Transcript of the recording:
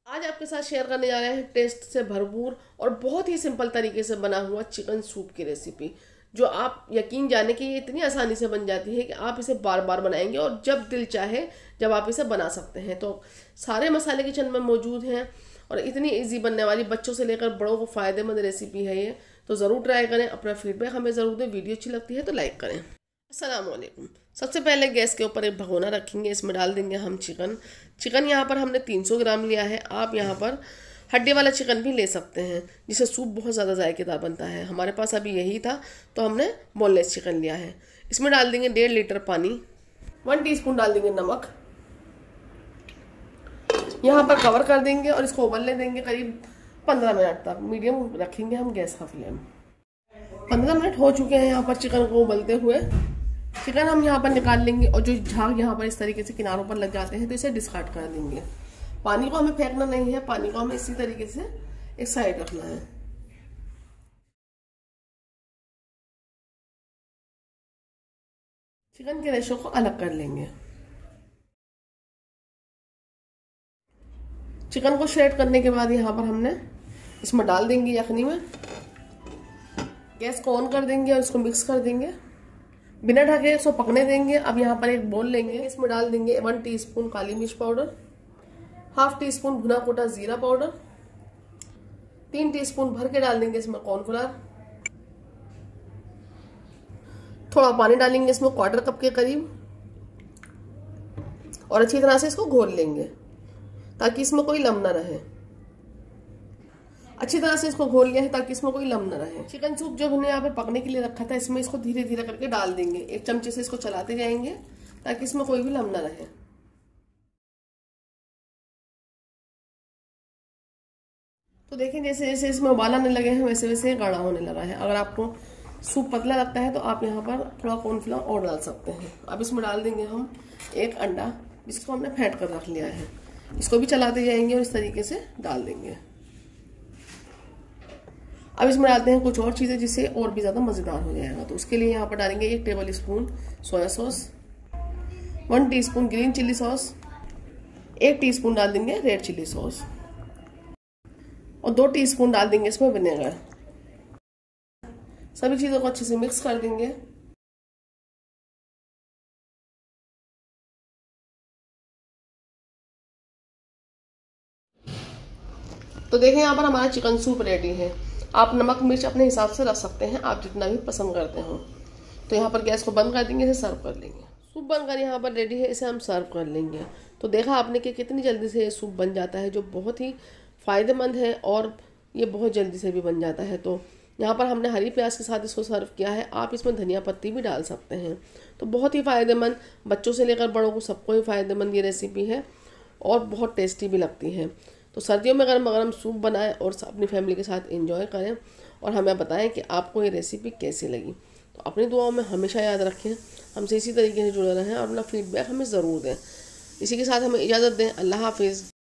आज आपके साथ शेयर करने जा रहे हैं टेस्ट से भरपूर और बहुत ही सिंपल तरीके से बना हुआ चिकन सूप की रेसिपी, जो आप यकीन जाने कि ये इतनी आसानी से बन जाती है कि आप इसे बार बार बनाएंगे और जब दिल चाहे जब आप इसे बना सकते हैं। तो सारे मसाले किचन में मौजूद हैं और इतनी इजी बनने वाली, बच्चों से लेकर बड़ों को फ़ायदेमंद रेसिपी है ये। तो ज़रूर ट्राई करें, अपना फीडबैक हमें ज़रूर दें। वीडियो अच्छी लगती है तो लाइक करें। अस्सलाम वालेकुम। सबसे पहले गैस के ऊपर एक भगोना रखेंगे, इसमें डाल देंगे हम चिकन यहाँ पर हमने 300 ग्राम लिया है। आप यहाँ पर हड्डी वाला चिकन भी ले सकते हैं, जिससे सूप बहुत ज़्यादा जायकेदार बनता है। हमारे पास अभी यही था तो हमने बोनलेस चिकन लिया है। इसमें डाल देंगे 1.5 लीटर पानी, 1 टीस्पून डाल देंगे नमक। यहाँ पर कवर कर देंगे और इसको उबलने देंगे करीब 15 मिनट तक। मीडियम रखेंगे हम गैस का फ्लेम। 15 मिनट हो चुके हैं यहाँ पर चिकन को उबलते हुए। चिकन हम यहाँ पर निकाल लेंगे और जो झाग यहाँ पर इस तरीके से किनारों पर लग जाते हैं तो इसे डिस्कार्ड कर देंगे। पानी को हमें फेंकना नहीं है, पानी को हमें इसी तरीके से एक साइड रखना है। चिकन के रेशों को अलग कर लेंगे। चिकन को श्रेड करने के बाद यहाँ पर हमने इसमें डाल देंगे यखनी में। गैस को ऑन कर देंगे और इसको मिक्स कर देंगे, बिना ढके इसको पकने देंगे। अब यहाँ पर एक बोल लेंगे, इसमें डाल देंगे 1 टीस्पून काली मिर्च पाउडर, ½ टीस्पून भुना कोटा जीरा पाउडर, 3 टीस्पून भर के डाल देंगे इसमें कॉर्नफ्लावर। थोड़ा पानी डालेंगे इसमें 1/4 कप के करीब और अच्छी तरह से इसको घोल लेंगे ताकि इसमें कोई लम्ब ना रहे। अच्छी तरह से इसको घोल लिया है ताकि इसमें कोई लम्ब न रहे। चिकन सूप जो हमने यहाँ पे पकने के लिए रखा था, इसमें इसको धीरे धीरे करके डाल देंगे। एक चमचे से इसको चलाते जाएंगे ताकि इसमें कोई भी लम्ब न रहे। तो देखिए जैसे जैसे इसमें उबाल आने लगे हैं वैसे वैसे गाढ़ा होने लगा है। अगर आपको सूप पतला लगता है तो आप यहाँ पर थोड़ा कॉर्नफ्लावर और डाल सकते हैं। अब इसमें डाल देंगे हम एक अंडा, जिसको हमने फेंट कर रख लिया है। इसको भी चलाते जाएंगे और इस तरीके से डाल देंगे। अब इसमें डालते हैं कुछ और चीज़ें जिससे और भी ज़्यादा मज़ेदार हो जाएगा। तो उसके लिए यहाँ पर डालेंगे 1 tablespoon soya sauce, 1 teaspoon green chilli sauce, 1 teaspoon डाल देंगे रेड चिल्ली सॉस और 2 टीस्पून डाल देंगे इसमें विनेगर। सभी चीज़ों को अच्छे से मिक्स कर देंगे। तो देखें यहाँ पर हमारा चिकन सूप रेडी है। आप नमक मिर्च अपने हिसाब से रख सकते हैं, आप जितना भी पसंद करते हो। तो यहाँ पर गैस को बंद कर देंगे, इसे सर्व कर लेंगे। सूप बनकर यहाँ पर रेडी है, इसे हम सर्व कर लेंगे। तो देखा आपने कि कितनी जल्दी से ये सूप बन जाता है, जो बहुत ही फ़ायदेमंद है और ये बहुत जल्दी से भी बन जाता है। तो यहाँ पर हमने हरी प्याज के साथ इसको सर्व किया है। आप इसमें धनिया पत्ती भी डाल सकते हैं। तो बहुत ही फ़ायदेमंद, बच्चों से लेकर बड़ों को सबको ही फ़ायदेमंद ये रेसिपी है और बहुत टेस्टी भी लगती है। तो सर्दियों में गर्म गरम सूप बनाएं और अपनी फैमिली के साथ एंजॉय करें और हमें बताएं कि आपको ये रेसिपी कैसी लगी। तो अपनी दुआओं में हमेशा याद रखें, हमसे इसी तरीके से जुड़े रहें और अपना फीडबैक हमें ज़रूर दें। इसी के साथ हमें इजाज़त दें। अल्लाह हाफिज़।